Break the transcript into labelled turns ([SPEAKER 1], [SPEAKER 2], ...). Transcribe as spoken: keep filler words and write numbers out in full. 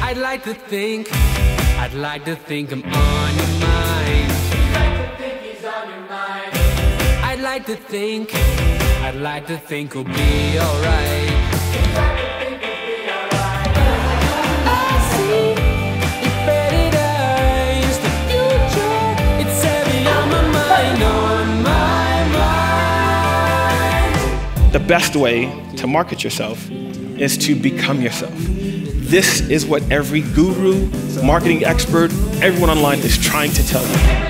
[SPEAKER 1] I'd like to think, I'd like to think I'm on your mind. I'd like to think he's on your mind. I'd like to think, I'd like to think we'll be alright. I'd like to think we'll be alright. I see in faded eyes the future. It's heavy on my mind, on my mind.
[SPEAKER 2] The best way to market yourself is to become yourself. This is what every guru, marketing expert, everyone online is trying to tell you.